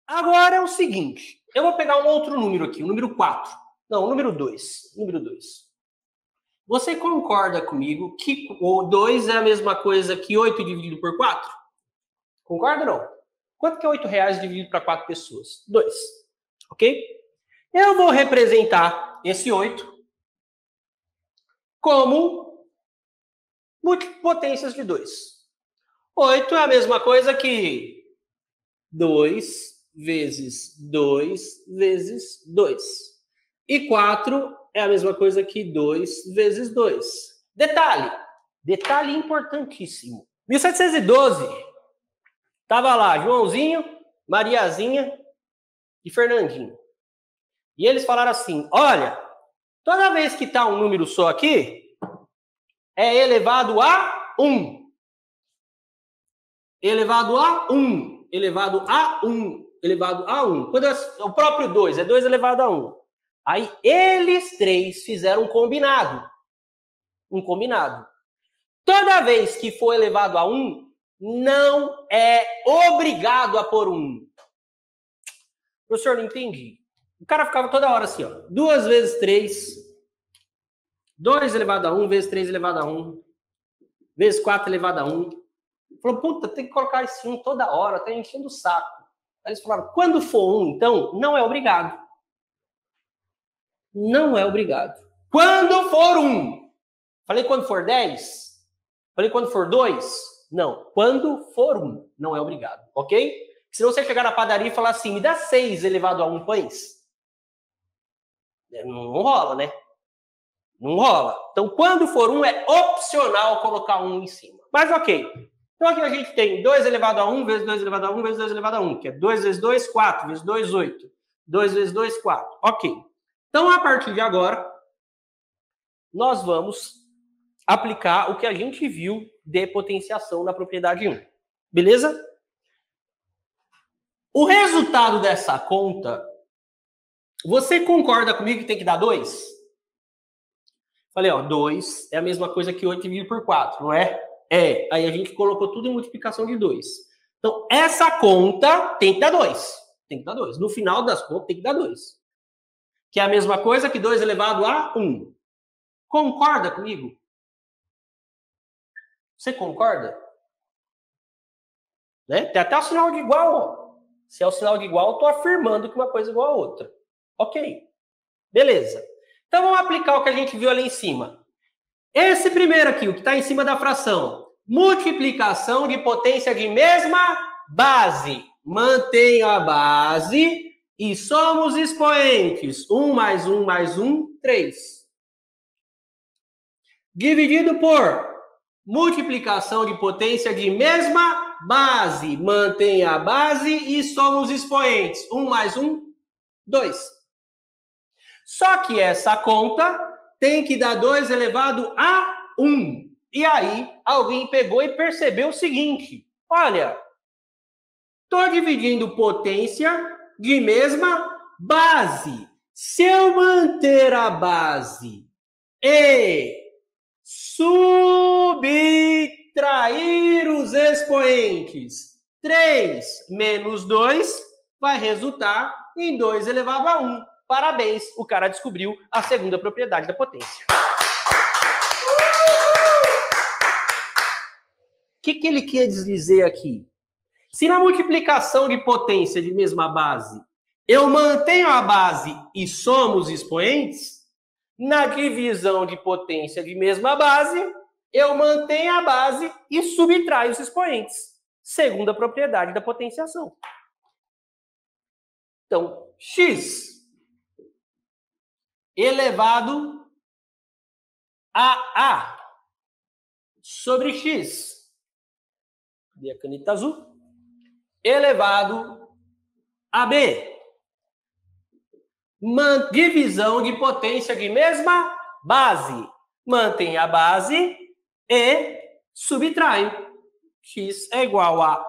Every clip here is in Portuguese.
Agora é o seguinte, eu vou pegar um outro número aqui, o número 4. Não, o número 2. Número 2. Você concorda comigo que o 2 é a mesma coisa que 8 dividido por 4? Concorda ou não? Quanto que é R$8 dividido para 4 pessoas? 2. Ok? Eu vou representar esse 8 como multipotências de 2. 8 é a mesma coisa que 2 vezes 2 vezes 2. E 4 é a mesma coisa que 2 vezes 2. Detalhe importantíssimo. 1712, estava lá Joãozinho, Mariazinha e Fernandinho. E eles falaram assim, olha, toda vez que está um número só aqui, é elevado a 1. Elevado a 1. Elevado a 1. Elevado a 1. Quando o próprio 2 é 2 elevado a 1. Aí eles três fizeram um combinado. Um combinado. Toda vez que for elevado a 1, não é obrigado a pôr 1. Professor, não entendi. O cara ficava toda hora assim, ó. 2 vezes 3. 2 elevado a 1 vezes 3 elevado a 1. Vezes 4 elevado a 1. Falou, puta, tem que colocar esse 1 toda hora, tá enchendo o saco. Aí eles falaram, quando for 1, então, não é obrigado. Não é obrigado. Quando for 1. Falei quando for 10? Falei quando for 2? Não. Quando for 1, não é obrigado, ok? Se você chegar na padaria e falar assim, me dá 6 elevado a 1 pães. Não rola, né? Não rola. Então, quando for 1, é opcional colocar 1 em cima. Mas ok. Então, aqui a gente tem 2 elevado a 1 vezes 2 elevado a 1 vezes 2 elevado a 1, que é 2 vezes 2, 4, vezes 2, 8. 2 vezes 2, 4. Ok. Então, a partir de agora, nós vamos aplicar o que a gente viu de potenciação na propriedade 1. Beleza? O resultado dessa conta, você concorda comigo que tem que dar 2? Falei, ó, 2 é a mesma coisa que 8 dividido por 4, não é? É. Aí a gente colocou tudo em multiplicação de 2. Então, essa conta tem que dar 2. Tem que dar 2. No final das contas, tem que dar 2. Que é a mesma coisa que 2 elevado a 1. Concorda comigo? Você concorda? Né? Tem até o sinal de igual, ó. Se é o sinal de igual, eu estou afirmando que uma coisa é igual a outra. Ok. Beleza. Então, vamos aplicar o que a gente viu ali em cima. Esse primeiro aqui, o que está em cima da fração. Multiplicação de potência de mesma base. Mantenha a base e somos expoentes. 1 mais 1 mais 1, 3. Dividido por multiplicação de potência de mesma base. Mantenha a base e somos expoentes. 1 mais 1, 2. Só que essa conta tem que dar 2 elevado a 1. E aí, alguém pegou e percebeu o seguinte. Olha, estou dividindo potência de mesma base. Se eu manter a base e subtrair os expoentes, 3 menos 2 vai resultar em 2 elevado a 1. Parabéns, o cara descobriu a segunda propriedade da potência. O que ele quis dizer aqui? Se na multiplicação de potência de mesma base, eu mantenho a base e somos expoentes, na divisão de potência de mesma base, eu mantenho a base e subtraio os expoentes. Segunda propriedade da potenciação. Então, x elevado a A sobre x, cadê a caneta azul? Elevado a B. Divisão de potência de mesma base. Mantém a base e subtrai. X é igual a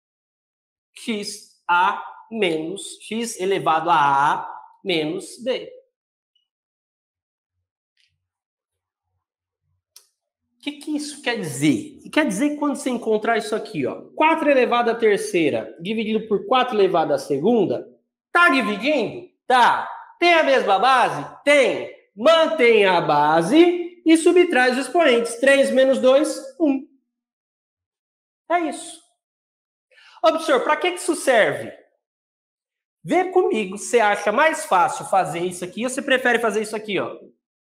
xa menos x elevado a A menos B. O que isso quer dizer? Quer dizer que quando você encontrar isso aqui, ó, 4 elevado à terceira dividido por 4 elevado à segunda, tá dividindo? Tá. Tem a mesma base? Tem. Mantém a base e subtrai os expoentes. 3 menos 2, 1. É isso. Ô, professor, para que isso serve? Vê comigo se você acha mais fácil fazer isso aqui ou você prefere fazer isso aqui, ó.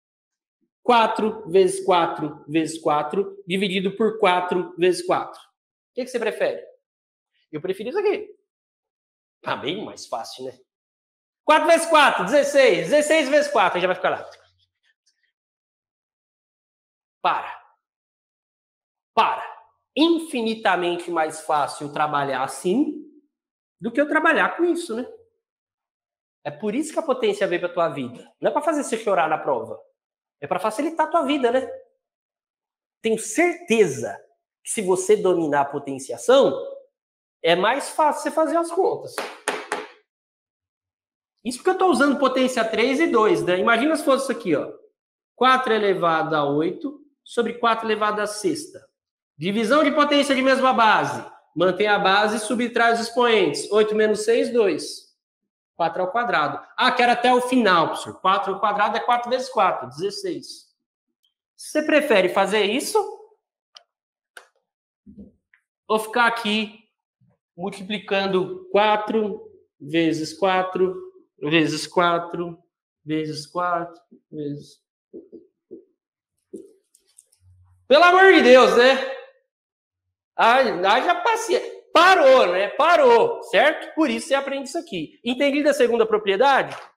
4 vezes 4 vezes 4 dividido por 4 vezes 4. O que você prefere? Eu prefiro isso aqui. Tá bem mais fácil, né? 4 vezes 4, 16. 16 vezes 4, aí já vai ficar lá. Para. Infinitamente mais fácil trabalhar assim do que eu trabalhar com isso, né? É por isso que a potência veio para tua vida. Não é para fazer você chorar na prova. É para facilitar a tua vida, né? Tenho certeza que se você dominar a potenciação, é mais fácil você fazer as contas. Isso porque eu estou usando potência 3 e 2, né? Imagina se fosse isso aqui, ó. 4 elevado a 8 sobre 4 elevado a sexta. Divisão de potência de mesma base. Mantém a base e subtrai os expoentes. 8 menos 6, 2. 4 ao quadrado. Ah, quero até o final, professor. 4 ao quadrado é 4 vezes 4, 16. Você prefere fazer isso? Ou ficar aqui multiplicando 4 vezes 4 vezes 4 vezes 4 vezes... Pelo amor de Deus, né? Já passei. Parou, né? Parou, certo? Por isso você aprende isso aqui. Entendida a segunda propriedade?